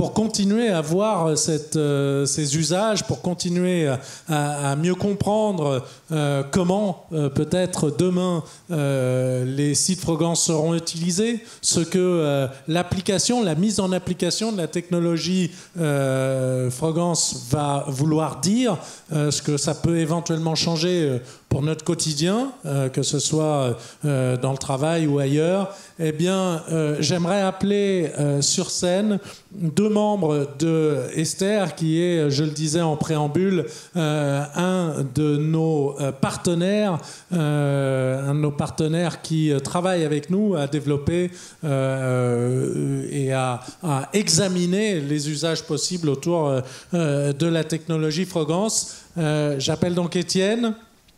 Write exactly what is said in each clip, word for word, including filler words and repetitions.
pour continuer à voir cette, euh, ces usages, pour continuer à, à mieux comprendre euh, comment euh, peut-être demain euh, les sites Frogance seront utilisés, ce que euh, l'application, la mise en application de la technologie euh, Frogance va vouloir dire, euh, ce que ça peut éventuellement changer euh, pour notre quotidien, euh, que ce soit euh, dans le travail ou ailleurs. Eh bien, euh, j'aimerais appeler euh, sur scène deux membres de Esther, qui est, je le disais en préambule, euh, un de nos euh, partenaires, euh, un de nos partenaires qui euh, travaille avec nous à développer euh, et à, à examiner les usages possibles autour euh, de la technologie Frogance. Euh, j'appelle donc Étienne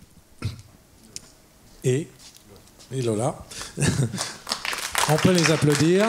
et, et Lola. On peut les applaudir.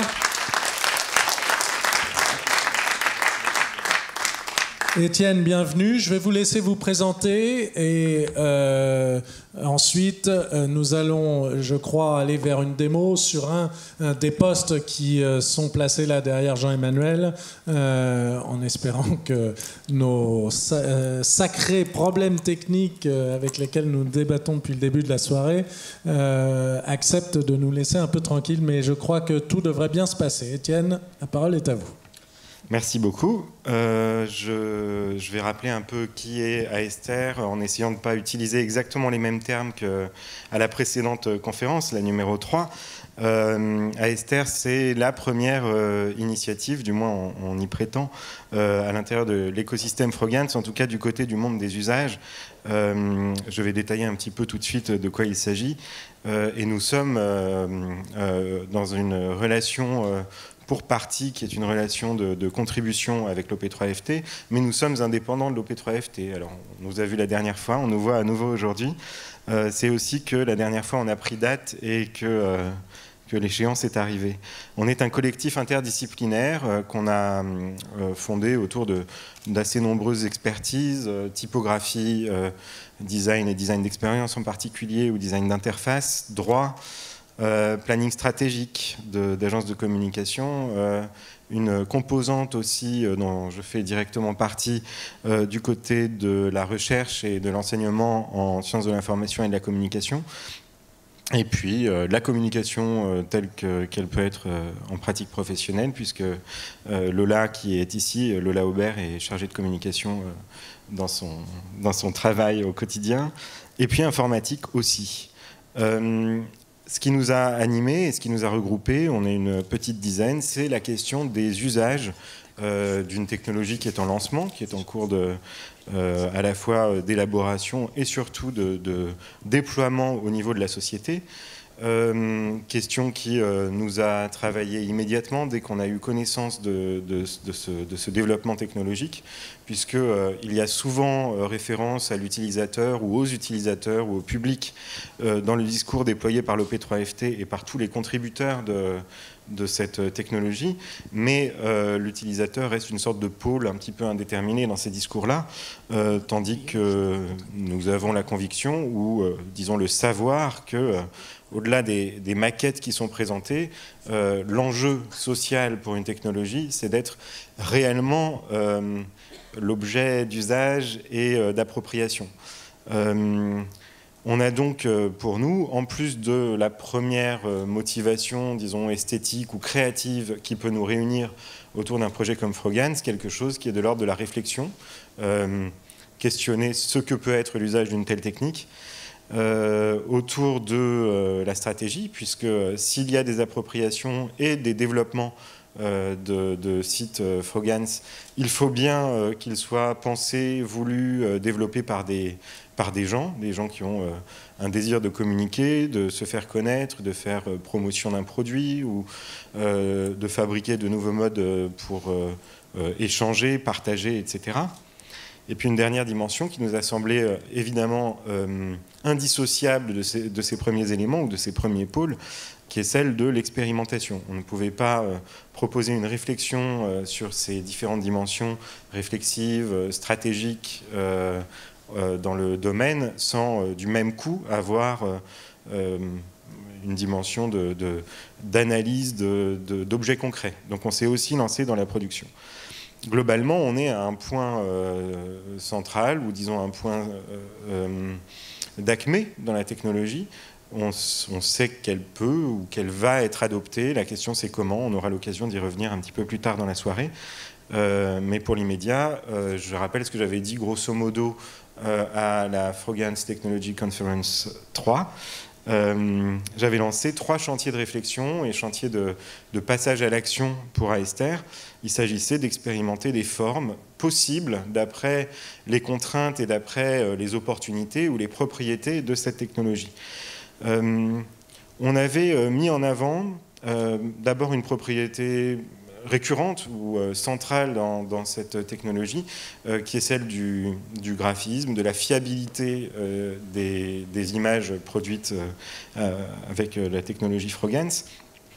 Étienne, bienvenue. Je vais vous laisser vous présenter et euh, ensuite euh, nous allons, je crois, aller vers une démo sur un, un des postes qui euh, sont placés là derrière Jean-Emmanuel, euh, en espérant que nos sa euh, sacrés problèmes techniques euh, avec lesquels nous débattons depuis le début de la soirée euh, acceptent de nous laisser un peu tranquilles, mais je crois que tout devrait bien se passer. Étienne, la parole est à vous. Merci beaucoup. Euh, je, je vais rappeler un peu qui est Aester en essayant de ne pas utiliser exactement les mêmes termes qu'à la précédente conférence, la numéro trois. Euh, Aester, c'est la première euh, initiative, du moins on, on y prétend, euh, à l'intérieur de l'écosystème Frogance, en tout cas du côté du monde des usages. Euh, je vais détailler un petit peu tout de suite de quoi il s'agit. Euh, et nous sommes euh, euh, dans une relation... Euh, pour partie, qui est une relation de, de contribution avec l'O P trois F T, mais nous sommes indépendants de l'O P trois F T. Alors, on nous a vu la dernière fois, on nous voit à nouveau aujourd'hui. Euh, c'est aussi que la dernière fois, on a pris date et que, euh, que l'échéance est arrivée. On est un collectif interdisciplinaire euh, qu'on a euh, fondé autour de, d'assez nombreuses expertises, euh, typographie, euh, design et design d'expérience en particulier, ou design d'interface, droit, Euh, planning stratégique d'agences de, de communication, euh, une composante aussi euh, dont je fais directement partie euh, du côté de la recherche et de l'enseignement en sciences de l'information et de la communication, et puis euh, la communication euh, telle que, qu'elle peut être euh, en pratique professionnelle, puisque euh, Lola qui est ici, Lola Aubert, est chargée de communication euh, dans, son, dans son travail au quotidien, et puis informatique aussi. Euh, Ce qui nous a animés et ce qui nous a regroupés, on est une petite dizaine, c'est la question des usages euh, d'une technologie qui est en lancement, qui est en cours de, euh, à la fois d'élaboration et surtout de, de déploiement au niveau de la société. Euh, question qui euh, nous a travaillé immédiatement dès qu'on a eu connaissance de, de, de, ce, de ce développement technologique, puisqu'il euh, y a souvent euh, référence à l'utilisateur ou aux utilisateurs ou au public euh, dans le discours déployé par l'O P trois F T et par tous les contributeurs de, de cette technologie, mais euh, l'utilisateur reste une sorte de pôle un petit peu indéterminé dans ces discours-là, euh, tandis que nous avons la conviction, ou euh, disons le savoir, que euh, au-delà des, des maquettes qui sont présentées, euh, l'enjeu social pour une technologie, c'est d'être réellement euh, l'objet d'usage et euh, d'appropriation. Euh, on a donc euh, pour nous, en plus de la première euh, motivation, disons, esthétique ou créative qui peut nous réunir autour d'un projet comme Frogance, quelque chose qui est de l'ordre de la réflexion, euh, questionner ce que peut être l'usage d'une telle technique, Euh, autour de euh, la stratégie, puisque euh, s'il y a des appropriations et des développements euh, de, de sites euh, Frogance, il faut bien euh, qu'ils soient pensés, voulus, euh, développés par des, par des gens, des gens qui ont euh, un désir de communiquer, de se faire connaître, de faire euh, promotion d'un produit ou euh, de fabriquer de nouveaux modes pour euh, euh, échanger, partager, et cetera. Et puis une dernière dimension qui nous a semblé euh, évidemment euh, indissociable de ces, de ces premiers éléments ou de ces premiers pôles, qui est celle de l'expérimentation. On ne pouvait pas euh, proposer une réflexion euh, sur ces différentes dimensions réflexives, euh, stratégiques euh, euh, dans le domaine sans euh, du même coup avoir euh, euh, une dimension d'analyse de, de, de, d'objets concrets. Donc on s'est aussi lancé dans la production. Globalement, on est à un point euh, central, ou disons un point euh, euh, d'acmé dans la technologie. On, on sait qu'elle peut ou qu'elle va être adoptée. La question, c'est comment. On aura l'occasion d'y revenir un petit peu plus tard dans la soirée. Euh, mais pour l'immédiat, euh, je rappelle ce que j'avais dit grosso modo euh, à la Frogans Technology Conference trois. Euh, j'avais lancé trois chantiers de réflexion et chantiers de, de passage à l'action pour Aster. Il s'agissait d'expérimenter des formes possibles d'après les contraintes et d'après les opportunités ou les propriétés de cette technologie. Euh, on avait mis en avant euh, d'abord une propriété récurrente ou euh, centrale dans, dans cette technologie, euh, qui est celle du, du graphisme, de la fiabilité euh, des, des images produites euh, avec la technologie Frogans.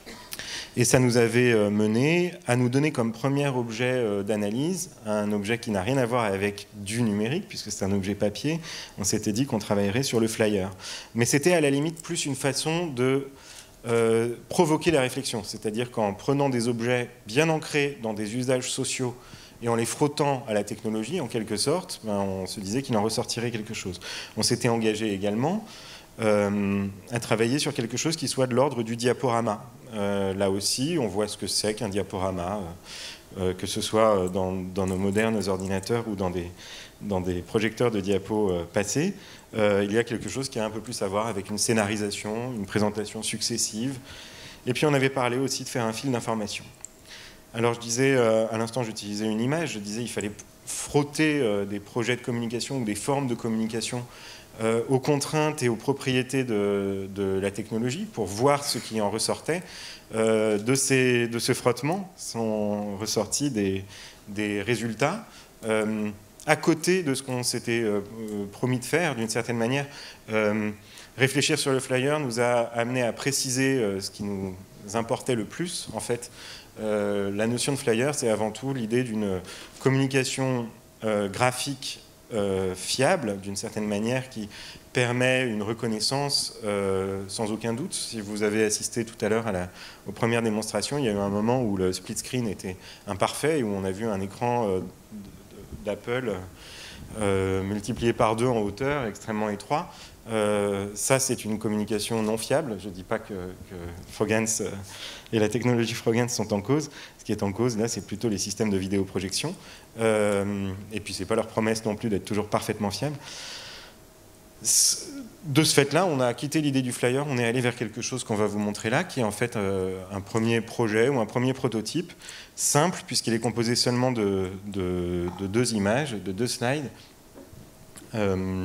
Et ça nous avait euh, mené à nous donner comme premier objet euh, d'analyse un objet qui n'a rien à voir avec du numérique, puisque c'est un objet papier. On s'était dit qu'on travaillerait sur le flyer. Mais c'était à la limite plus une façon de Euh, provoquer la réflexion, c'est-à-dire qu'en prenant des objets bien ancrés dans des usages sociaux et en les frottant à la technologie, en quelque sorte, ben, on se disait qu'il en ressortirait quelque chose. On s'était engagé également euh, à travailler sur quelque chose qui soit de l'ordre du diaporama. Euh, là aussi, on voit ce que c'est qu'un diaporama, euh, que ce soit dans, dans nos modernes ordinateurs ou dans des, dans des projecteurs de diapos euh, passés. Euh, il y a quelque chose qui a un peu plus à voir avec une scénarisation, une présentation successive. Et puis on avait parlé aussi de faire un fil d'information. Alors je disais, euh, à l'instant j'utilisais une image, je disais qu'il fallait frotter euh, des projets de communication ou des formes de communication euh, aux contraintes et aux propriétés de, de la technologie pour voir ce qui en ressortait. Euh, de, ces, de ce frottement sont ressortis des, des résultats. Euh, à côté de ce qu'on s'était euh, promis de faire, d'une certaine manière, euh, réfléchir sur le flyer nous a amené à préciser euh, ce qui nous importait le plus. En fait, euh, la notion de flyer, c'est avant tout l'idée d'une communication euh, graphique euh, fiable, d'une certaine manière, qui permet une reconnaissance euh, sans aucun doute. Si vous avez assisté tout à l'heure aux premières démonstrations, il y a eu un moment où le split screen était imparfait et où on a vu un écran euh, d'Apple euh, multiplié par deux en hauteur, extrêmement étroit. Euh, ça, c'est une communication non fiable. Je ne dis pas que, que Frogans euh, et la technologie Frogans sont en cause. Ce qui est en cause, là, c'est plutôt les systèmes de vidéoprojection. Euh, et puis, ce n'est pas leur promesse non plus d'être toujours parfaitement fiable. De ce fait-là, on a quitté l'idée du flyer, on est allé vers quelque chose qu'on va vous montrer là, qui est en fait euh, un premier projet ou un premier prototype, simple, puisqu'il est composé seulement de, de, de deux images, de deux slides. Euh,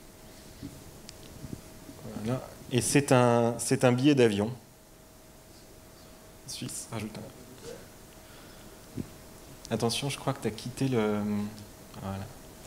voilà. Et c'est un, c'est un billet d'avion. Suisse, rajoute un. Attention, je crois que tu as quitté le... Voilà.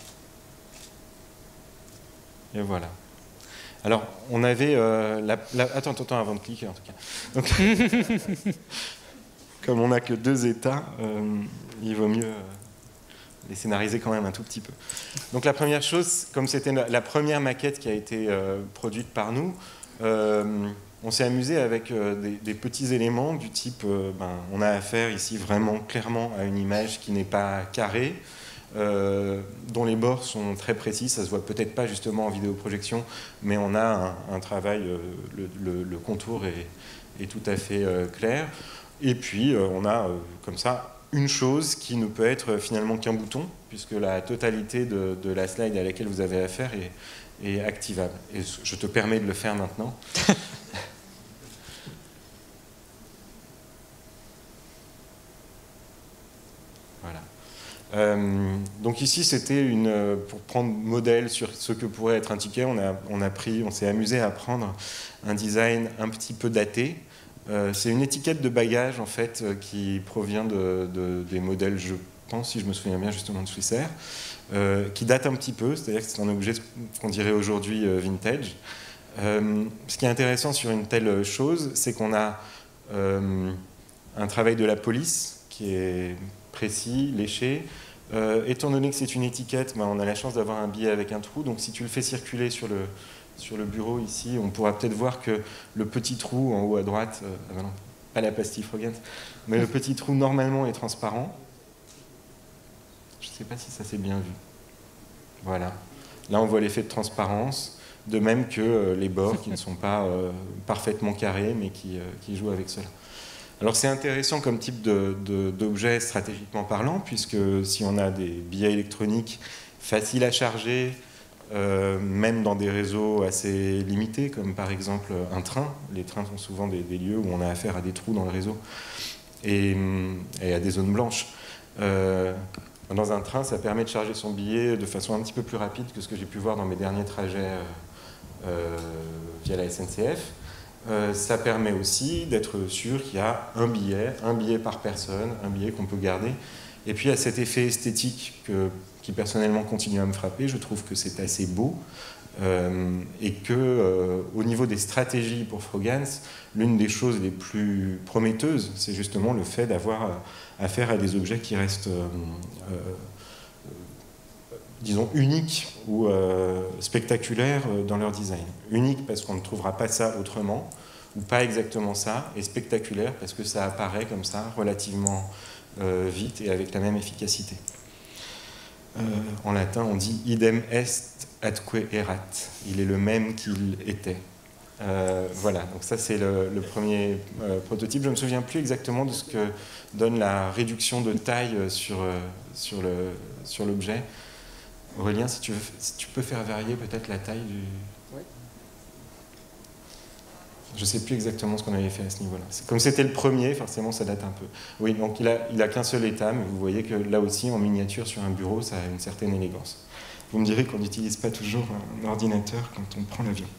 Et voilà. Alors, on avait... Euh, la, la, attends, attends, avant de cliquer, en tout cas. Donc, comme on n'a que deux états, euh, il vaut mieux euh, les scénariser quand même un tout petit peu. Donc, la première chose, comme c'était la, la première maquette qui a été euh, produite par nous, euh, on s'est amusé avec euh, des, des petits éléments du type... Euh, ben, on a affaire ici vraiment clairement à une image qui n'est pas carrée, Euh, dont les bords sont très précis, ça se voit peut-être pas justement en vidéoprojection, mais on a un, un travail, euh, le, le, le contour est, est tout à fait euh, clair. Et puis euh, on a euh, comme ça une chose qui ne peut être finalement qu'un bouton, puisque la totalité de, de la slide à laquelle vous avez affaire est, est activable. Et je te permets de le faire maintenant. Voilà. Euh, donc ici, c'était une pour prendre modèle sur ce que pourrait être un ticket. On a, on a pris, on s'est amusé à prendre un design un petit peu daté. Euh, c'est une étiquette de bagage en fait qui provient de, de, des modèles, je pense, si je me souviens bien, justement de Swissair, euh, qui date un petit peu. C'est-à-dire que c'est un objet qu'on dirait aujourd'hui euh, vintage. Euh, ce qui est intéressant sur une telle chose, c'est qu'on a euh, un travail de la police qui est précis, léché. Euh, étant donné que c'est une étiquette, ben, on a la chance d'avoir un billet avec un trou, donc si tu le fais circuler sur le, sur le bureau ici, on pourra peut-être voir que le petit trou en haut à droite, euh, ah ben non, pas la pastille Frogans, mais le petit trou normalement est transparent. Je ne sais pas si ça s'est bien vu. Voilà. Là, on voit l'effet de transparence, de même que euh, les bords qui ne sont pas euh, parfaitement carrés, mais qui, euh, qui jouent avec cela. Alors, c'est intéressant comme type de, de, d'objet stratégiquement parlant, puisque si on a des billets électroniques faciles à charger, euh, même dans des réseaux assez limités, comme par exemple un train, les trains sont souvent des, des lieux où on a affaire à des trous dans le réseau et, et à des zones blanches. Euh, Dans un train, ça permet de charger son billet de façon un petit peu plus rapide que ce que j'ai pu voir dans mes derniers trajets euh, euh, via la S N C F. Euh, ça permet aussi d'être sûr qu'il y a un billet, un billet par personne, un billet qu'on peut garder. Et puis il y a cet effet esthétique que, qui personnellement continue à me frapper. Je trouve que c'est assez beau. Euh, et que euh, au niveau des stratégies pour Frogans, l'une des choses les plus prometteuses, c'est justement le fait d'avoir euh, affaire à des objets qui restent, euh, euh, disons, uniques ou euh, spectaculaires dans leur design. Unique parce qu'on ne trouvera pas ça autrement, ou pas exactement ça, et spectaculaire parce que ça apparaît comme ça, relativement euh, vite et avec la même efficacité. Euh, en latin, on dit idem est atque erat. Il est le même qu'il était. Euh, voilà, donc ça c'est le, le premier euh, prototype. Je ne me souviens plus exactement de ce que donne la réduction de taille sur, euh, sur, le, sur l'objet. Aurélien, si tu, veux, si tu peux faire varier peut-être la taille du... Oui. Je ne sais plus exactement ce qu'on avait fait à ce niveau-là. C'est, comme c'était le premier, forcément ça date un peu. Oui, donc il n'a il a qu'un seul état, mais vous voyez que là aussi, en miniature sur un bureau, ça a une certaine élégance. Vous me direz qu'on n'utilise pas toujours un ordinateur quand on prend l'avion.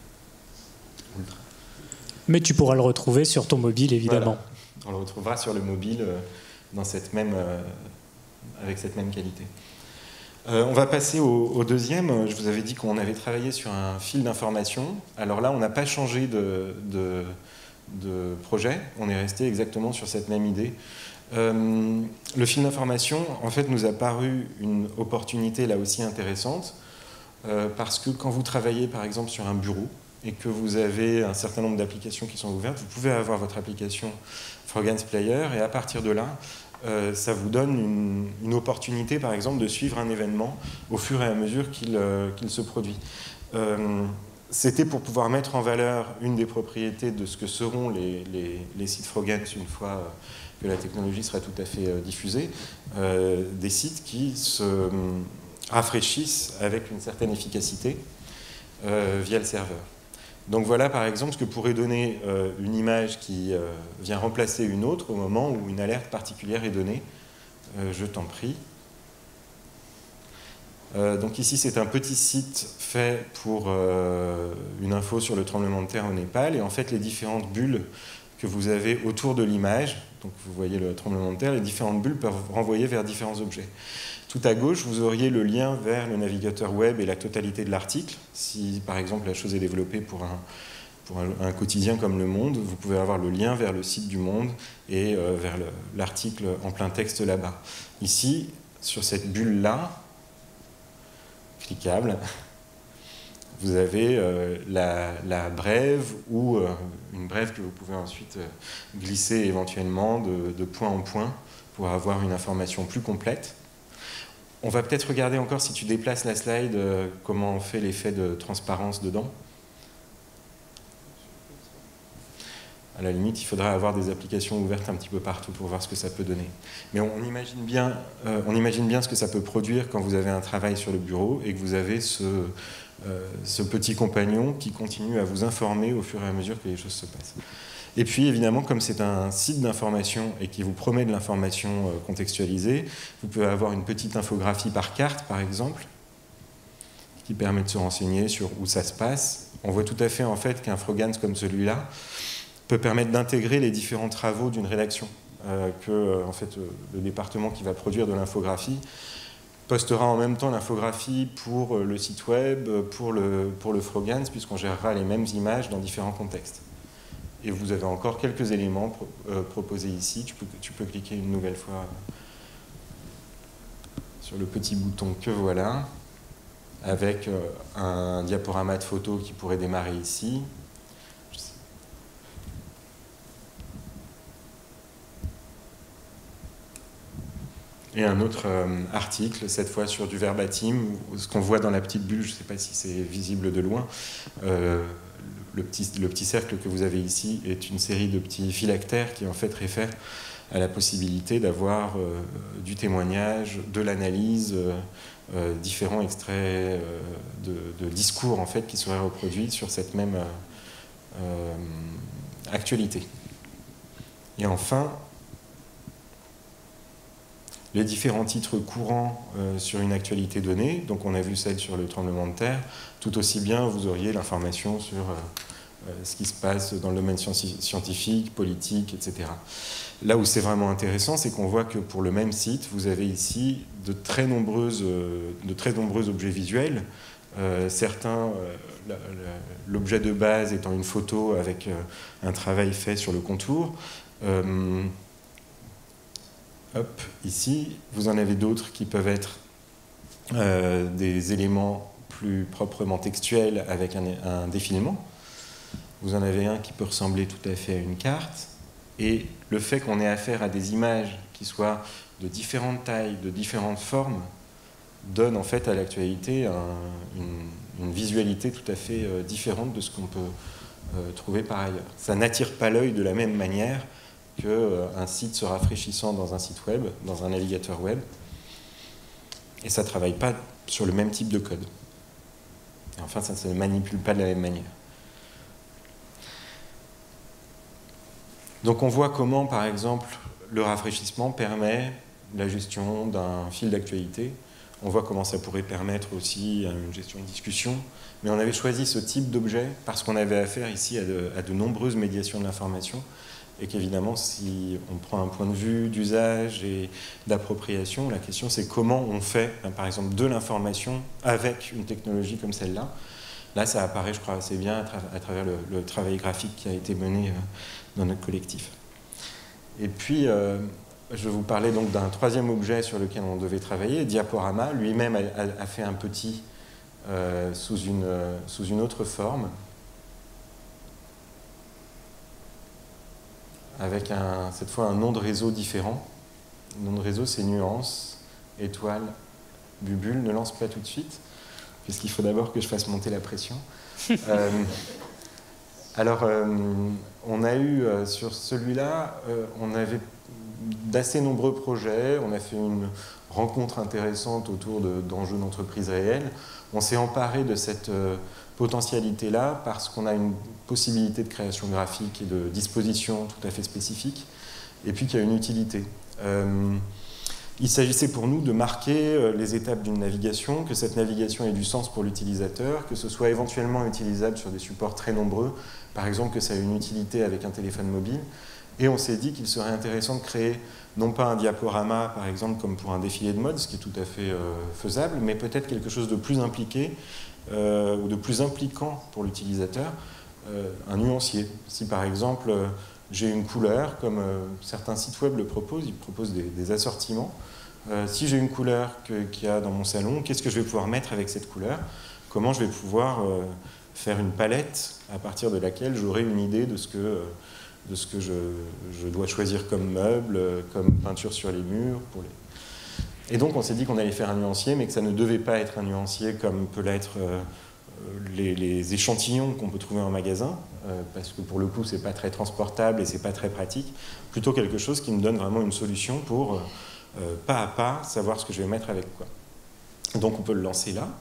Mais tu pourras le retrouver sur ton mobile, évidemment. Voilà. On le retrouvera sur le mobile euh, dans cette même, euh, avec cette même qualité. Euh, on va passer au, au deuxième. Je vous avais dit qu'on avait travaillé sur un fil d'information. Alors là, on n'a pas changé de, de, de projet. On est resté exactement sur cette même idée. Euh, le fil d'information, en fait, nous a paru une opportunité là aussi intéressante euh, parce que quand vous travaillez, par exemple, sur un bureau, et que vous avez un certain nombre d'applications qui sont ouvertes, vous pouvez avoir votre application Frogans Player, et à partir de là, euh, ça vous donne une, une opportunité, par exemple, de suivre un événement au fur et à mesure qu'il euh, qu'il se produit. Euh, C'était pour pouvoir mettre en valeur une des propriétés de ce que seront les, les, les sites Frogans une fois que la technologie sera tout à fait euh, diffusée, euh, des sites qui se euh, rafraîchissent avec une certaine efficacité euh, via le serveur. Donc voilà par exemple ce que pourrait donner euh, une image qui euh, vient remplacer une autre au moment où une alerte particulière est donnée. Euh, je t'en prie. Euh, donc ici c'est un petit site fait pour euh, une info sur le tremblement de terre au Népal, et en fait les différentes bulles que vous avez autour de l'image, donc vous voyez le tremblement de terre, les différentes bulles peuvent renvoyer vers différents objets. Tout à gauche, vous auriez le lien vers le navigateur web et la totalité de l'article. Si, par exemple, la chose est développée pour un, pour un, un quotidien comme Le Monde, vous pouvez avoir le lien vers le site du Monde et euh, vers le, l'article en plein texte là-bas. Ici, sur cette bulle-là, cliquable, vous avez euh, la, la brève ou euh, une brève que vous pouvez ensuite euh, glisser éventuellement de, de point en point pour avoir une information plus complète. On va peut-être regarder encore, si tu déplaces la slide, euh, comment on fait l'effet de transparence dedans. À la limite, il faudra avoir des applications ouvertes un petit peu partout pour voir ce que ça peut donner. Mais on, on, imagine bien, euh, on imagine bien ce que ça peut produire quand vous avez un travail sur le bureau et que vous avez ce, euh, ce petit compagnon qui continue à vous informer au fur et à mesure que les choses se passent. Et puis évidemment, comme c'est un site d'information et qui vous promet de l'information contextualisée, vous pouvez avoir une petite infographie par carte, par exemple, qui permet de se renseigner sur où ça se passe. On voit tout à fait en fait qu'un Frogans comme celui-là peut permettre d'intégrer les différents travaux d'une rédaction, euh, que en fait, le département qui va produire de l'infographie postera en même temps l'infographie pour le site web, pour le, pour le Frogans, puisqu'on gérera les mêmes images dans différents contextes. Et vous avez encore quelques éléments pro, euh, proposés ici. Tu peux, tu peux cliquer une nouvelle fois sur le petit bouton que voilà. avec euh, un diaporama de photo qui pourrait démarrer ici. Et un autre euh, article, cette fois sur du verbatim, où ce qu'on voit dans la petite bulle, je ne sais pas si c'est visible de loin, euh, le, petit, le petit cercle que vous avez ici est une série de petits phylactères qui en fait réfèrent à la possibilité d'avoir euh, du témoignage, de l'analyse, euh, euh, différents extraits euh, de, de discours en fait qui seraient reproduits sur cette même euh, euh, actualité. Et enfin, les différents titres courants euh, sur une actualité donnée. Donc on a vu celle sur le tremblement de terre. Tout aussi bien, vous auriez l'information sur euh, euh, ce qui se passe dans le domaine scientifique, politique, et cetera. Là où c'est vraiment intéressant, c'est qu'on voit que pour le même site, vous avez ici de très, nombreuses, euh, de très nombreux objets visuels. Euh, certains, euh, l'objet de base étant une photo avec euh, un travail fait sur le contour. Euh, Hop, ici, vous en avez d'autres qui peuvent être euh, des éléments plus proprement textuels avec un, un défilement. Vous en avez un qui peut ressembler tout à fait à une carte. Et le fait qu'on ait affaire à des images qui soient de différentes tailles, de différentes formes, donne en fait à l'actualité un, une, une visualité tout à fait euh, différente de ce qu'on peut euh, trouver par ailleurs. Ça n'attire pas l'œil de la même manière qu'un site se rafraîchissant dans un site web, dans un navigateur web, et ça ne travaille pas sur le même type de code. Et enfin, ça ne se manipule pas de la même manière. Donc on voit comment, par exemple, le rafraîchissement permet la gestion d'un fil d'actualité. On voit comment ça pourrait permettre aussi une gestion de discussion. Mais on avait choisi ce type d'objet parce qu'on avait affaire ici à de, à de nombreuses médiations de l'information, et qu'évidemment, si on prend un point de vue d'usage et d'appropriation, la question c'est comment on fait, hein, par exemple, de l'information avec une technologie comme celle-là. Là, ça apparaît, je crois, assez bien à, tra à travers le, le travail graphique qui a été mené euh, dans notre collectif. Et puis, euh, je vais vous parler donc d'un troisième objet sur lequel on devait travailler. Diaporama, lui-même a, a, a fait un petit euh, sous, une, euh, sous une autre forme, avec un, cette fois un nom de réseau différent. Le nom de réseau, c'est nuance, étoile, bubule. Ne lance pas tout de suite, puisqu'il faut d'abord que je fasse monter la pression. euh, alors, euh, on a eu, euh, sur celui-là, euh, on avait d'assez nombreux projets. On a fait une rencontre intéressante autour d'enjeux de, d'entreprise réels. On s'est emparé de cette euh, potentialité-là parce qu'on a une possibilité de création graphique et de disposition tout à fait spécifique, et puis qu'il y a une utilité. Euh, il s'agissait pour nous de marquer les étapes d'une navigation, que cette navigation ait du sens pour l'utilisateur, que ce soit éventuellement utilisable sur des supports très nombreux, par exemple que ça ait une utilité avec un téléphone mobile. Et on s'est dit qu'il serait intéressant de créer non pas un diaporama, par exemple, comme pour un défilé de mode, ce qui est tout à fait euh, faisable, mais peut-être quelque chose de plus impliqué, euh, ou de plus impliquant pour l'utilisateur, euh, un nuancier. Si par exemple, euh, j'ai une couleur, comme euh, certains sites web le proposent, ils proposent des, des assortiments. Euh, si j'ai une couleur qu'il y a dans mon salon, qu'est-ce que je vais pouvoir mettre avec cette couleur? Comment je vais pouvoir euh, faire une palette à partir de laquelle j'aurai une idée de ce que... Euh, de ce que je, je dois choisir comme meuble, comme peinture sur les murs. Pour les... Et donc on s'est dit qu'on allait faire un nuancier, mais que ça ne devait pas être un nuancier comme peut l'être euh, les, les échantillons qu'on peut trouver en magasin, euh, parce que pour le coup c'est pas très transportable et c'est pas très pratique, plutôt quelque chose qui me donne vraiment une solution pour euh, pas à pas savoir ce que je vais mettre avec quoi. Donc on peut le lancer là.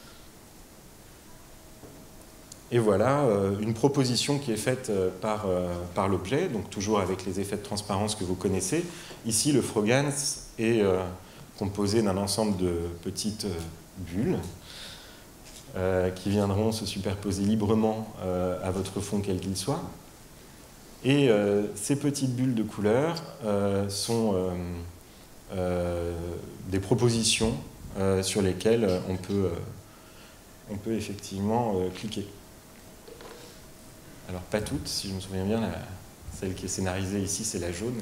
Et voilà euh, une proposition qui est faite euh, par, euh, par l'objet, donc toujours avec les effets de transparence que vous connaissez. Ici, le Frogans est euh, composé d'un ensemble de petites euh, bulles euh, qui viendront se superposer librement euh, à votre fond quel qu'il soit. Et euh, ces petites bulles de couleur euh, sont euh, euh, des propositions euh, sur lesquelles on peut, euh, on peut effectivement euh, cliquer. Alors pas toutes, si je me souviens bien, la, celle qui est scénarisée ici, c'est la jaune.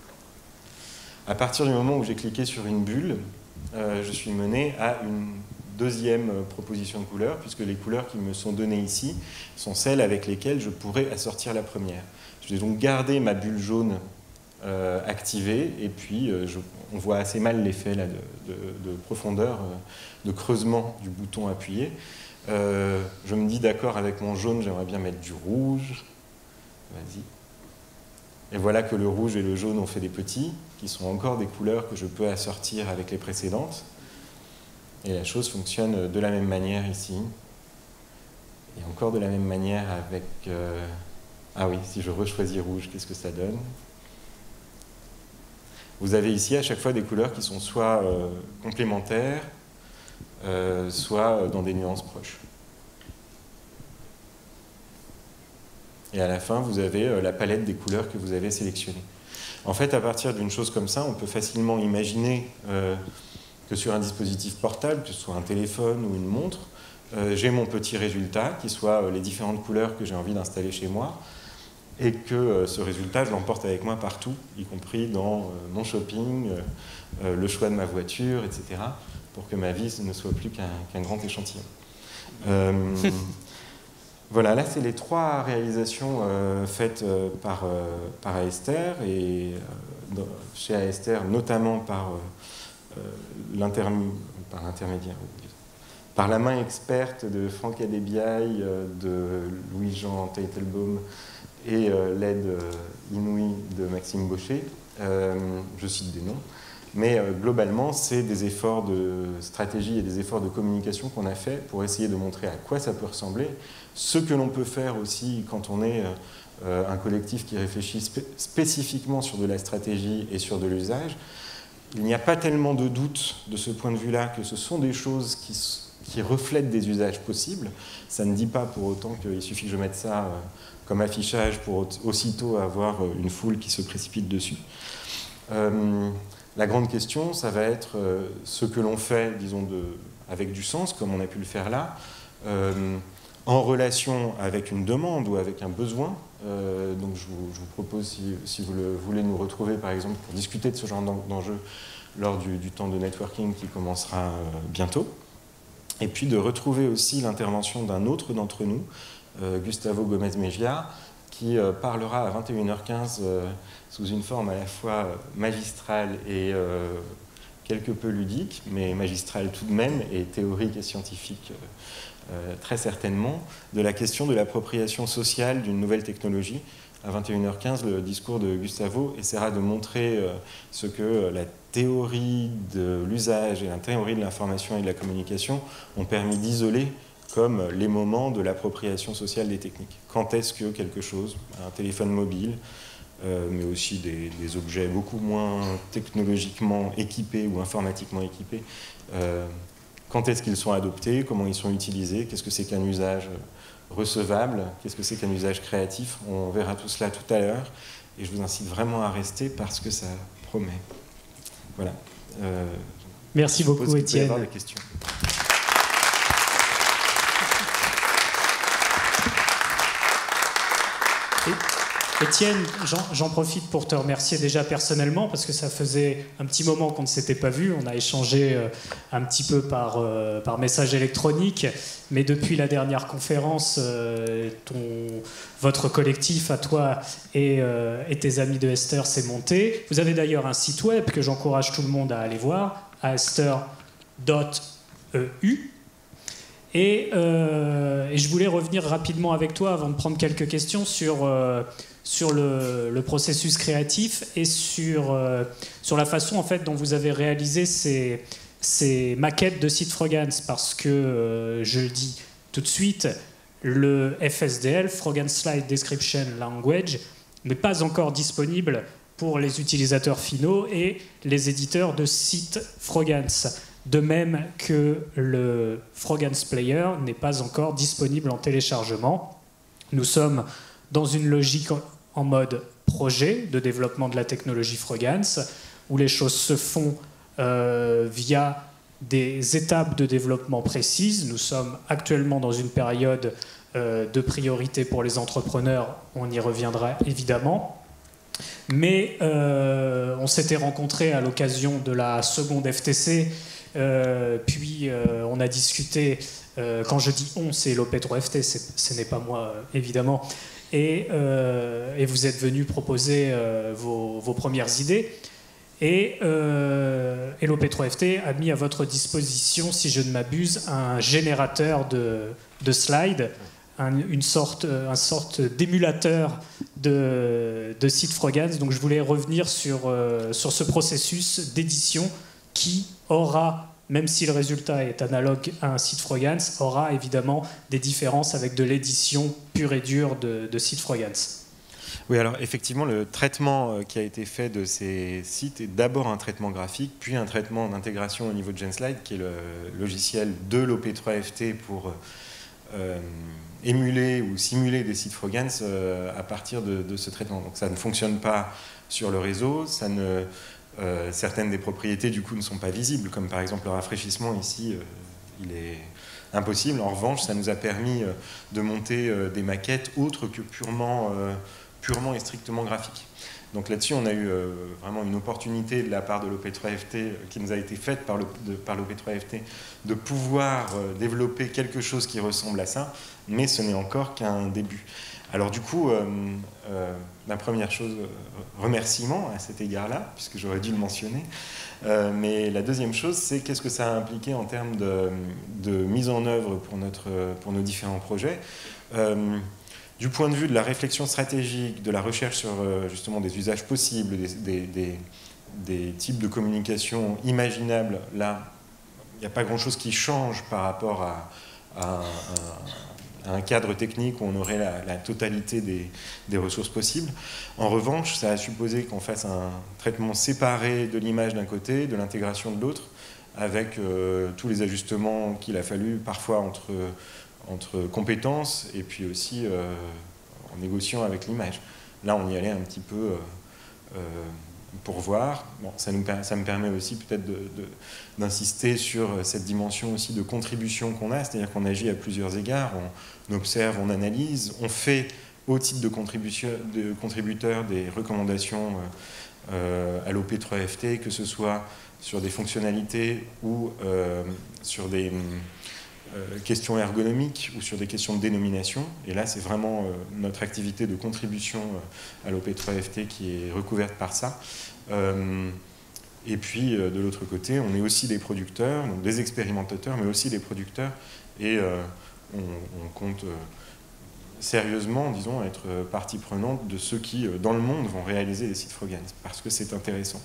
À partir du moment où j'ai cliqué sur une bulle, euh, je suis mené à une deuxième proposition de couleur, puisque les couleurs qui me sont données ici sont celles avec lesquelles je pourrais assortir la première. Je vais donc garder ma bulle jaune euh, activée, et puis euh, je, on voit assez mal l'effet là, de, de, de profondeur, euh, de creusement du bouton appuyé. Euh, je me dis d'accord avec mon jaune, j'aimerais bien mettre du rouge. Vas-y. Et voilà que le rouge et le jaune ont fait des petits, qui sont encore des couleurs que je peux assortir avec les précédentes. Et la chose fonctionne de la même manière ici. Et encore de la même manière avec... Euh... Ah oui, si je rechoisis rouge, qu'est-ce que ça donne? Vous avez ici à chaque fois des couleurs qui sont soit euh, complémentaires, euh, soit dans des nuances proches. Et à la fin, vous avez la palette des couleurs que vous avez sélectionnées. En fait, à partir d'une chose comme ça, on peut facilement imaginer euh, que sur un dispositif portable, que ce soit un téléphone ou une montre, euh, j'ai mon petit résultat, qui soit euh, les différentes couleurs que j'ai envie d'installer chez moi, et que euh, ce résultat, je l'emporte avec moi partout, y compris dans euh, mon shopping, euh, euh, le choix de ma voiture, et cetera, pour que ma vie ne soit plus qu'un qu'un grand échantillon. Euh, Voilà, là, c'est les trois réalisations euh, faites euh, par, euh, par Aester, et euh, dans, chez Aester, notamment par, euh, l'interm par l'intermédiaire, par la main experte de Franck Adebiaï, euh, de Louis-Jean Teitelbaum et euh, l'aide euh, inouïe de Maxime Baucher. Euh, je cite des noms. Mais euh, globalement, c'est des efforts de stratégie et des efforts de communication qu'on a fait pour essayer de montrer à quoi ça peut ressembler. Ce que l'on peut faire aussi quand on est euh, un collectif qui réfléchit spé spécifiquement sur de la stratégie et sur de l'usage. Il n'y a pas tellement de doute de ce point de vue-là que ce sont des choses qui, qui reflètent des usages possibles. Ça ne dit pas pour autant qu'il suffit que je mette ça euh, comme affichage pour aussitôt avoir une foule qui se précipite dessus. Euh, la grande question, ça va être euh, ce que l'on fait, disons, de, avec du sens, comme on a pu le faire là, euh, en relation avec une demande ou avec un besoin. Euh, donc je vous, je vous propose, si, si vous le voulez nous retrouver par exemple pour discuter de ce genre d'enjeu lors du, du temps de networking qui commencera euh, bientôt. Et puis de retrouver aussi l'intervention d'un autre d'entre nous, euh, Gustavo Gomez Mejia, qui euh, parlera à vingt et une heures quinze euh, sous une forme à la fois magistrale et euh, quelque peu ludique, mais magistrale tout de même, et théorique et scientifique euh, Euh, très certainement, de la question de l'appropriation sociale d'une nouvelle technologie. À vingt et une heures quinze, le discours de Gustavo essaiera de montrer euh, ce que la théorie de l'usage et la théorie de l'information et de la communication ont permis d'isoler comme les moments de l'appropriation sociale des techniques. Quand est-ce que quelque chose, un téléphone mobile, euh, mais aussi des, des objets beaucoup moins technologiquement équipés ou informatiquement équipés, euh, quand est-ce qu'ils sont adoptés, comment ils sont utilisés, qu'est-ce que c'est qu'un usage recevable, qu'est-ce que c'est qu'un usage créatif. On verra tout cela tout à l'heure et je vous incite vraiment à rester parce que ça promet. Voilà. Euh, Merci beaucoup, Étienne. avoir des questions. Étienne, j'en profite pour te remercier déjà personnellement parce que ça faisait un petit moment qu'on ne s'était pas vu. On a échangé euh, un petit peu par, euh, par message électronique, mais depuis la dernière conférence, euh, ton, votre collectif à toi et, euh, et tes amis de Aester s'est monté. Vous avez d'ailleurs un site web que j'encourage tout le monde à aller voir, aester point e u. Et, euh, et je voulais revenir rapidement avec toi avant de prendre quelques questions sur, euh, sur le, le processus créatif et sur, euh, sur la façon en fait, dont vous avez réalisé ces, ces maquettes de sites Frogance. Parce que, euh, je le dis tout de suite, le F S D L, Frogance Slide Description Language, n'est pas encore disponible pour les utilisateurs finaux et les éditeurs de sites Frogance. De même que le Frogance Player n'est pas encore disponible en téléchargement. Nous sommes dans une logique en mode projet de développement de la technologie Frogance, où les choses se font euh, via des étapes de développement précises. Nous sommes actuellement dans une période euh, de priorité pour les entrepreneurs, on y reviendra évidemment. Mais euh, on s'était rencontrés à l'occasion de la seconde F T C Euh, puis euh, on a discuté, euh, quand je dis on, c'est l'O P trois F T, ce n'est pas moi euh, évidemment, et, euh, et vous êtes venu proposer euh, vos, vos premières idées. Et, euh, et l'O P trois F T a mis à votre disposition, si je ne m'abuse, un générateur de, de slides, un, une sorte, une sorte d'émulateur de, de site Frogans. Donc je voulais revenir sur, euh, sur ce processus d'édition qui aura, même si le résultat est analogue à un site Frogans, aura évidemment des différences avec de l'édition pure et dure de, de site Frogans. Oui, alors effectivement, le traitement qui a été fait de ces sites est d'abord un traitement graphique, puis un traitement d'intégration au niveau de GenSlide, qui est le logiciel de l'O P trois F T pour euh, émuler ou simuler des sites Frogans euh, à partir de, de ce traitement. Donc ça ne fonctionne pas sur le réseau, ça ne, euh, certaines des propriétés du coup ne sont pas visibles, comme par exemple le rafraîchissement ici, euh, il est impossible. En revanche, ça nous a permis euh, de monter euh, des maquettes autres que purement... Euh, purement et strictement graphique. Donc là-dessus, on a eu euh, vraiment une opportunité de la part de l'O P trois F T euh, qui nous a été faite par, le, de, par l'O P trois F T de pouvoir euh, développer quelque chose qui ressemble à ça, mais ce n'est encore qu'un début. Alors du coup, euh, euh, la première chose, euh, remerciement à cet égard-là, puisque j'aurais dû le mentionner, euh, mais la deuxième chose, c'est qu'est-ce que ça a impliqué en termes de, de mise en œuvre pour, notre, pour nos différents projets. Euh, Du point de vue de la réflexion stratégique, de la recherche sur justement des usages possibles, des, des, des, des types de communication imaginables, là, il n'y a pas grand-chose qui change par rapport à, à, à un cadre technique où on aurait la, la totalité des, des ressources possibles. En revanche, ça a supposé qu'on fasse un traitement séparé de l'image d'un côté, de l'intégration de l'autre, avec euh, tous les ajustements qu'il a fallu parfois entre... entre compétences et puis aussi euh, en négociant avec l'image. Là, on y allait un petit peu euh, euh, pour voir. Bon, ça, nous, ça me permet aussi peut-être de, de, d'insister sur cette dimension aussi de contribution qu'on a, c'est-à-dire qu'on agit à plusieurs égards, on observe, on analyse, on fait au titre de, contribution, de contributeur des recommandations euh, à l'O P trois F T, que ce soit sur des fonctionnalités ou euh, sur des... Euh, questions ergonomiques ou sur des questions de dénomination. Et là, c'est vraiment euh, notre activité de contribution euh, à l'O P trois F T qui est recouverte par ça. Euh, et puis, euh, de l'autre côté, on est aussi des producteurs, donc des expérimentateurs, mais aussi des producteurs. Et euh, on, on compte euh, sérieusement, disons, être partie prenante de ceux qui, euh, dans le monde, vont réaliser des sites Frogans, parce que c'est intéressant.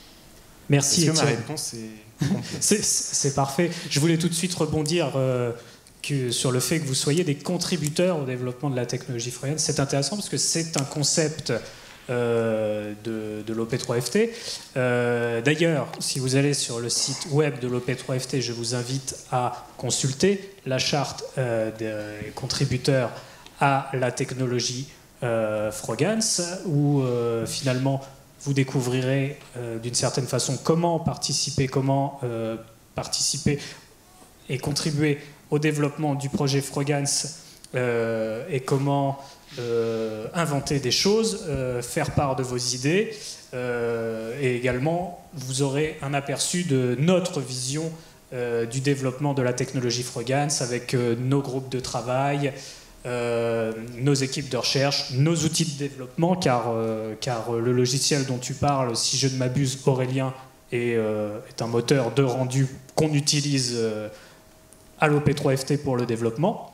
Merci. Est-ce que ma réponse est complète ? c'est, c'est parfait. Je voulais tout de suite rebondir euh, que, sur le fait que vous soyez des contributeurs au développement de la technologie Frogans. C'est intéressant parce que c'est un concept euh, de, de l'O P trois F T. Euh, d'ailleurs, si vous allez sur le site web de l'O P trois F T, je vous invite à consulter la charte euh, des contributeurs à la technologie euh, Frogans, où euh, finalement vous découvrirez euh, d'une certaine façon comment participer, comment euh, participer et contribuer au développement du projet Frogans euh, et comment euh, inventer des choses, euh, faire part de vos idées euh, et également vous aurez un aperçu de notre vision euh, du développement de la technologie Frogans avec euh, nos groupes de travail, Euh, nos équipes de recherche, nos outils de développement, car, euh, car le logiciel dont tu parles, si je ne m'abuse, Aurélien, est, euh, est un moteur de rendu qu'on utilise euh, à l'O P trois F T pour le développement.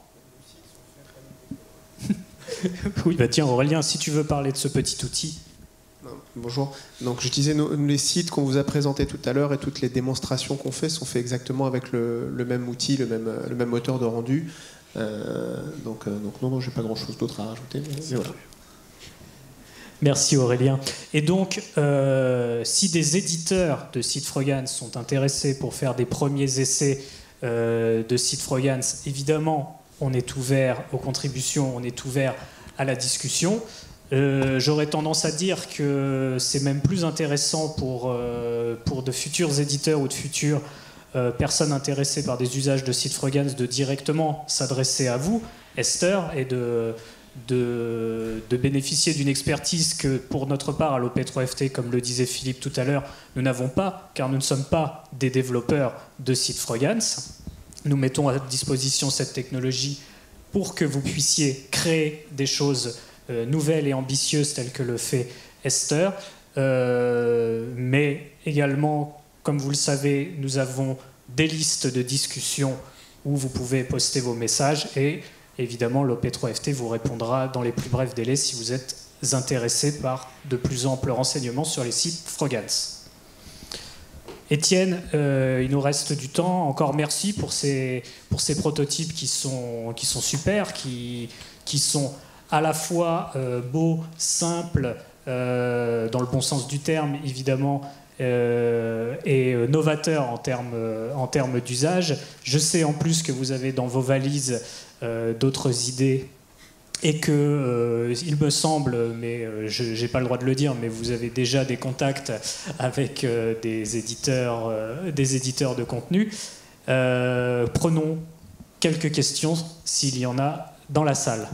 Oui, bah tiens Aurélien, si tu veux parler de ce petit outil. Bonjour. Donc je disais, nos, les sites qu'on vous a présentés tout à l'heure et toutes les démonstrations qu'on fait sont faits exactement avec le, le même outil, le même, le même moteur de rendu. Euh, donc, euh, donc non, non, j'ai pas grand-chose d'autre à rajouter. Mais, mais voilà. Merci Aurélien. Et donc, euh, si des éditeurs de sites Frogans sont intéressés pour faire des premiers essais euh, de sites Frogans, évidemment, on est ouvert aux contributions, on est ouvert à la discussion. Euh, j'aurais tendance à dire que c'est même plus intéressant pour, euh, pour de futurs éditeurs ou de futurs euh, personnes intéressées par des usages de sites Frogans de directement s'adresser à vous, Esther, et de, de, de bénéficier d'une expertise que, pour notre part, à l'O P trois F T, comme le disait Philippe tout à l'heure, nous n'avons pas, car nous ne sommes pas des développeurs de sites Frogance. Nous mettons à disposition cette technologie pour que vous puissiez créer des choses euh, nouvelles et ambitieuses telles que le fait Esther. Euh, mais également, comme vous le savez, nous avons des listes de discussions où vous pouvez poster vos messages et évidemment l'O P trois F T vous répondra dans les plus brefs délais si vous êtes intéressé par de plus amples renseignements sur les sites Frogance. Étienne, euh, il nous reste du temps. Encore merci pour ces, pour ces prototypes qui sont, qui sont super, qui, qui sont à la fois euh, beaux, simples, euh, dans le bon sens du terme évidemment, Euh, et novateur en termes, en termes d'usage. Je sais en plus que vous avez dans vos valises euh, d'autres idées et que, euh, il me semble, mais euh, je n'ai pas le droit de le dire, mais vous avez déjà des contacts avec euh, des, éditeurs, euh, des éditeurs de contenu. Euh, prenons quelques questions s'il y en a dans la salle.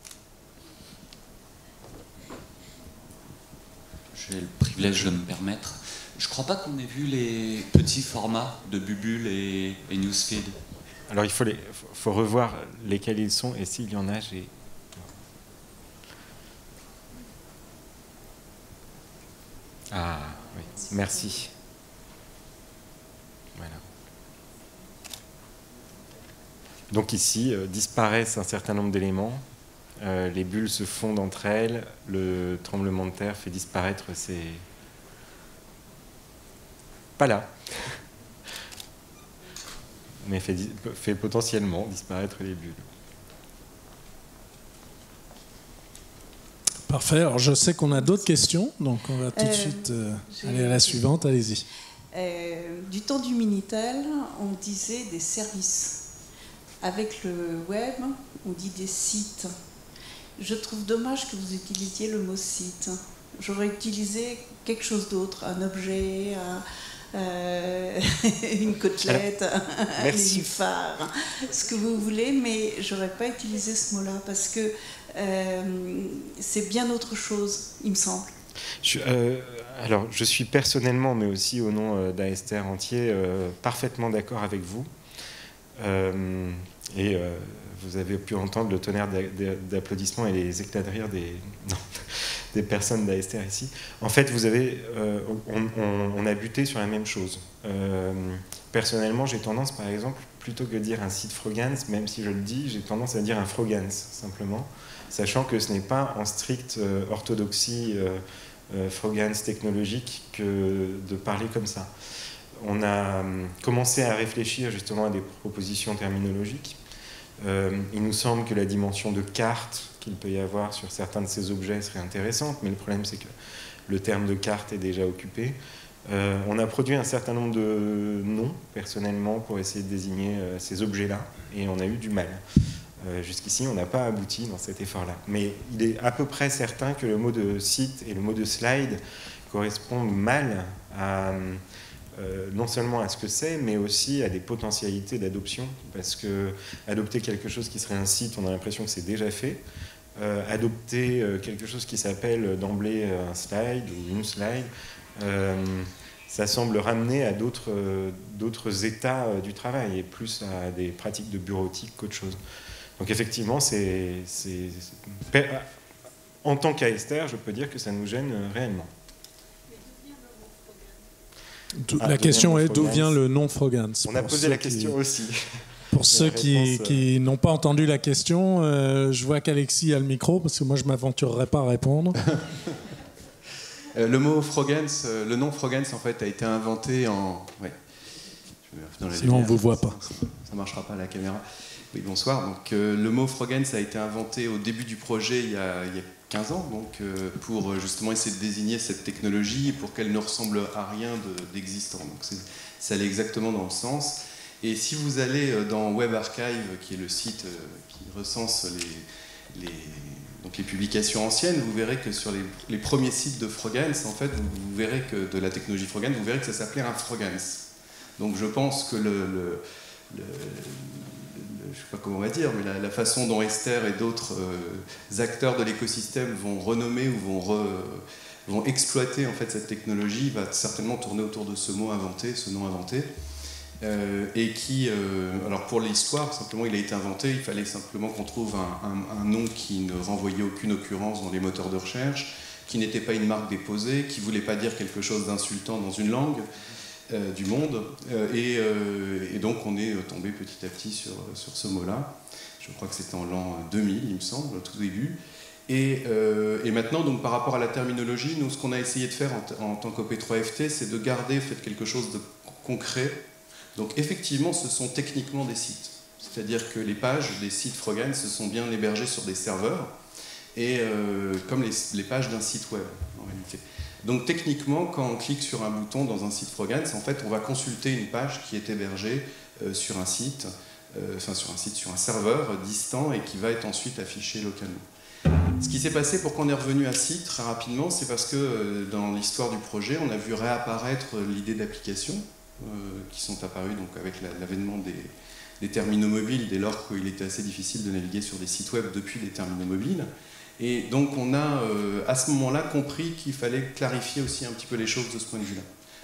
J'ai le privilège de me permettre. Je ne crois pas qu'on ait vu les petits formats de Bubule et, et Newsfeed. Alors il faut, les, faut revoir lesquels ils sont, et s'il y en a, j'ai... Ah, oui, merci. Voilà. Donc ici, euh, disparaissent un certain nombre d'éléments. Euh, les bulles se fondent entre elles. Le tremblement de terre fait disparaître ces... Pas là, mais fait, fait potentiellement disparaître les bulles. Parfait, alors je sais qu'on a d'autres questions, donc on va tout de euh, suite euh, aller à la suivante, allez-y. Euh, du temps du Minitel, on disait des services. Avec le web, on dit des sites. Je trouve dommage que vous utilisiez le mot site. J'aurais utilisé quelque chose d'autre, un objet, un... Euh, une côtelette, un nénuphar, ce que vous voulez, mais j'aurais pas utilisé ce mot-là parce que euh, c'est bien autre chose, il me semble. Je, euh, alors, je suis personnellement, mais aussi au nom euh, d'A S T R entier, euh, parfaitement d'accord avec vous. Euh, et euh, vous avez pu entendre le tonnerre d'applaudissements et les éclats de rire des... Non. des personnes d'A S T R ici. En fait, vous avez, euh, on, on, on a buté sur la même chose. Euh, personnellement, j'ai tendance, par exemple, plutôt que de dire un site Frogance, même si je le dis, j'ai tendance à dire un Frogance, simplement, sachant que ce n'est pas en stricte euh, orthodoxie euh, euh, Frogance technologique que de parler comme ça. On a commencé à réfléchir justement à des propositions terminologiques. Euh, il nous semble que la dimension de carte qu'il peut y avoir sur certains de ces objets serait intéressante, mais le problème c'est que le terme de carte est déjà occupé. Euh, on a produit un certain nombre de noms, personnellement, pour essayer de désigner euh, ces objets-là, et on a eu du mal. Euh, jusqu'ici, on n'a pas abouti dans cet effort-là. Mais il est à peu près certain que le mot de site et le mot de slide correspondent mal à... Euh, non seulement à ce que c'est, mais aussi à des potentialités d'adoption, parce que adopter quelque chose qui serait un site, on a l'impression que c'est déjà fait. Euh, adopter euh, quelque chose qui s'appelle d'emblée un slide ou une slide, euh, ça semble ramener à d'autres euh, d'autres états euh, du travail et plus à des pratiques de bureautique qu'autre chose. Donc effectivement, c'est, c'est, c'est, en tant qu'A S T R, je peux dire que ça nous gêne réellement. La ah, question est d'où vient le nom Frogance. On a posé la question qui, aussi. Pour ceux qui, qui n'ont pas entendu la question, euh, je vois qu'Alexis a le micro, parce que moi je ne m'aventurerai pas à répondre. Le mot Frogance, le nom Frogance en fait a été inventé en... Ouais. Sinon lumière, on ne vous voit pas. Ça ne marchera pas à la caméra. Oui, bonsoir. Donc, euh, le mot Frogance a été inventé au début du projet il y a, il y a quinze ans, donc, euh, pour justement essayer de désigner cette technologie pour qu'elle ne ressemble à rien de, d'existant. Donc c'est, ça allait exactement dans le sens. Et si vous allez dans Web Archive, qui est le site euh, qui recense les, les, donc les publications anciennes, vous verrez que sur les, les premiers sites de Frogance, en fait, vous, vous verrez que de la technologie Frogance, vous verrez que ça s'appelait un Frogance. Donc je pense que le, le, le je ne sais pas comment on va dire, mais la, la façon dont Esther et d'autres euh, acteurs de l'écosystème vont renommer ou vont, re, vont exploiter en fait, cette technologie va certainement tourner autour de ce mot inventé, ce nom inventé. Euh, et qui, euh, alors pour l'histoire, simplement il a été inventé, il fallait simplement qu'on trouve un, un, un nom qui ne renvoyait aucune occurrence dans les moteurs de recherche, qui n'était pas une marque déposée, qui ne voulait pas dire quelque chose d'insultant dans une langue euh, du monde, euh, et, euh, et donc on est tombé petit à petit sur, sur ce mot-là. Je crois que c'était en l'an deux mille, il me semble, au tout début. Et, euh, et maintenant, donc, par rapport à la terminologie, nous, ce qu'on a essayé de faire en, en tant qu'O P trois F T, c'est de garder en fait, quelque chose de concret. Donc effectivement, ce sont techniquement des sites. C'est-à-dire que les pages des sites Froggen se sont bien hébergées sur des serveurs, et euh, comme les, les pages d'un site web, en réalité. Donc techniquement, quand on clique sur un bouton dans un site Froggen, en fait, on va consulter une page qui est hébergée euh, sur un site, euh, enfin sur un site, sur un serveur distant, et qui va être ensuite affichée localement. Ce qui s'est passé, pourquoi on est revenu à site très rapidement, c'est parce que euh, dans l'histoire du projet, on a vu réapparaître l'idée d'application, Euh, qui sont apparus donc, avec l'avènement des, des terminaux mobiles, dès lors qu'il était assez difficile de naviguer sur des sites web depuis des terminaux mobiles. Et donc on a, euh, à ce moment-là, compris qu'il fallait clarifier aussi un petit peu les choses de ce point de vue-là.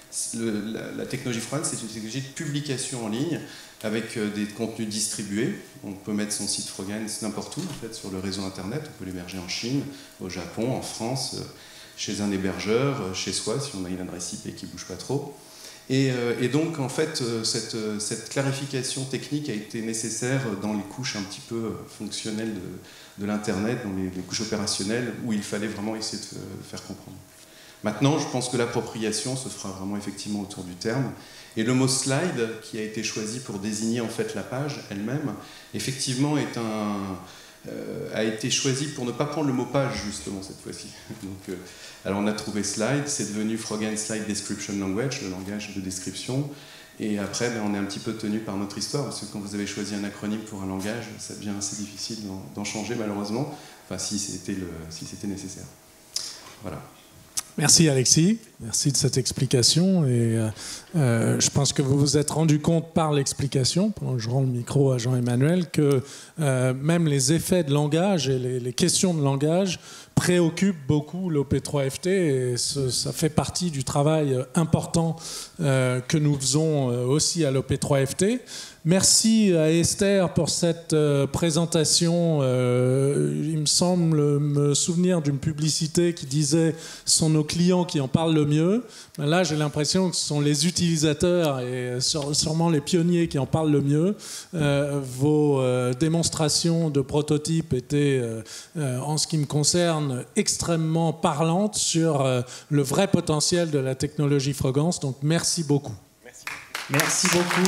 La, la technologie Froggen, c'est une technologie de publication en ligne, avec euh, des contenus distribués. On peut mettre son site Froggen n'importe où, en fait, sur le réseau Internet. On peut l'héberger en Chine, au Japon, en France, euh, chez un hébergeur, euh, chez soi, si on a une adresse I P qui ne bouge pas trop. Et, euh, et donc, en fait, euh, cette, euh, cette clarification technique a été nécessaire dans les couches un petit peu euh, fonctionnelles de, de l'Internet, dans les, les couches opérationnelles, où il fallait vraiment essayer de euh, faire comprendre. Maintenant, je pense que l'appropriation se fera vraiment effectivement autour du terme. Et le mot slide, qui a été choisi pour désigner en fait la page elle-même, effectivement est un... Euh, a été choisi pour ne pas prendre le mot page justement cette fois-ci. Donc, euh, alors on a trouvé slide, c'est devenu Froggen Slide Description Language, le langage de description. Et après, ben, on est un petit peu tenu par notre histoire, parce que quand vous avez choisi un acronyme pour un langage, ça devient assez difficile d'en changer malheureusement, enfin si c'était le, si c'était nécessaire. Voilà. Merci Alexis, merci de cette explication. Et euh, je pense que vous vous êtes rendu compte par l'explication, pendant que je rends le micro à Jean-Emmanuel, que euh, même les effets de langage et les, les questions de langage préoccupent beaucoup l'O P trois F T, et ce, ça fait partie du travail important euh, que nous faisons aussi à l'O P trois F T. Merci à Esther pour cette euh, présentation. Euh, il me semble me souvenir d'une publicité qui disait « ce sont nos clients qui en parlent le mieux ». Là, j'ai l'impression que ce sont les utilisateurs et sûrement les pionniers qui en parlent le mieux. Euh, vos euh, démonstrations de prototypes étaient, euh, euh, en ce qui me concerne, extrêmement parlantes sur euh, le vrai potentiel de la technologie Froggen. Donc, merci beaucoup. Merci, merci beaucoup.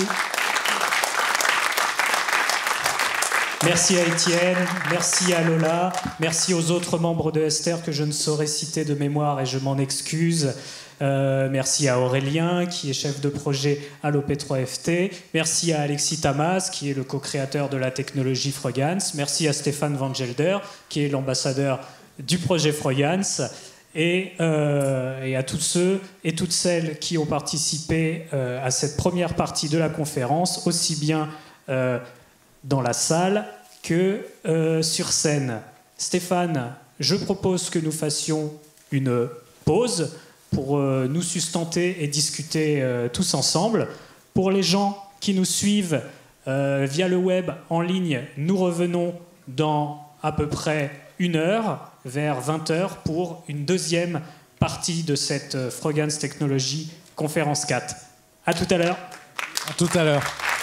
Merci à Étienne, merci à Lola, merci aux autres membres de Esther que je ne saurais citer de mémoire et je m'en excuse. Euh, merci à Aurélien qui est chef de projet à l'O P trois F T. Merci à Alexis Tamas qui est le co-créateur de la technologie Froggen. Merci à Stéphane Van Gelder qui est l'ambassadeur du projet Froggen. Et, euh, et à tous ceux et toutes celles qui ont participé euh, à cette première partie de la conférence, aussi bien euh, dans la salle que euh, sur scène. Stéphane, je propose que nous fassions une pause pour euh, nous sustenter et discuter euh, tous ensemble. Pour les gens qui nous suivent euh, via le web en ligne, nous revenons dans à peu près une heure, vers vingt heures, pour une deuxième partie de cette Froggen Technology Conférence quatre. À tout à l'heure. À tout à l'heure.